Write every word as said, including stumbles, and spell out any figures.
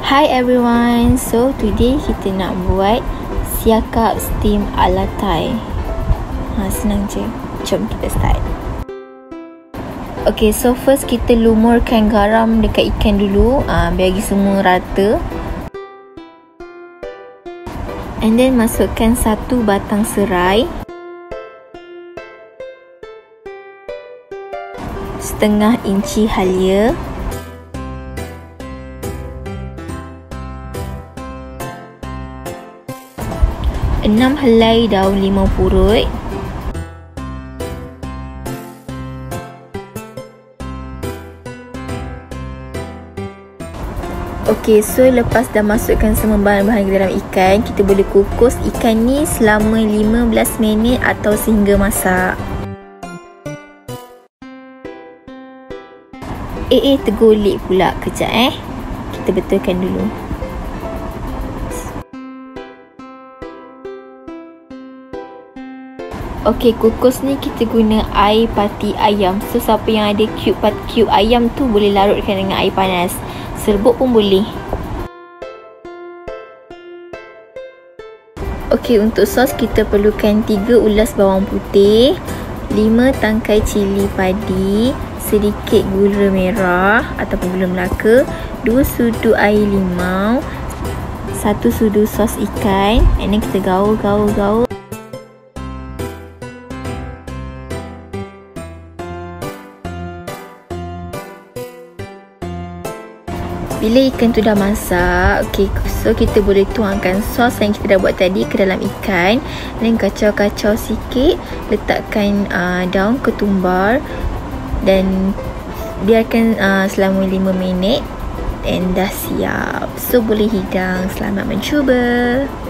Hi everyone, so today kita nak buat siakap steam ala Thai. Ha, senang je. Jom kita start. Okay, so first kita lumurkan garam dekat ikan dulu, ha, bagi semua rata. And then masukkan satu batang serai, setengah inci halia, enam helai daun limau purut, ok, so lepas dah masukkan semua bahan-bahan ke dalam ikan, kita boleh kukus ikan ni selama lima belas minit atau sehingga masak. Eh eh tergolek pula, kejap eh kita betulkan dulu. Ok, kukus ni kita guna air pati ayam. So siapa yang ada cube cube ayam tu boleh larutkan dengan air panas. Serbuk pun boleh. Ok, untuk sos kita perlukan tiga ulas bawang putih, lima tangkai cili padi, sedikit gula merah ataupun gula Melaka, dua sudu air limau, satu sudu sos ikan. And then kita gaul gaul gaul. Bila ikan tu dah masak, okay, so kita boleh tuangkan sos yang kita dah buat tadi ke dalam ikan. Dan kacau-kacau sikit, letakkan uh, daun ketumbar dan biarkan uh, selama lima minit. Dan dah siap. So boleh hidang. Selamat mencuba.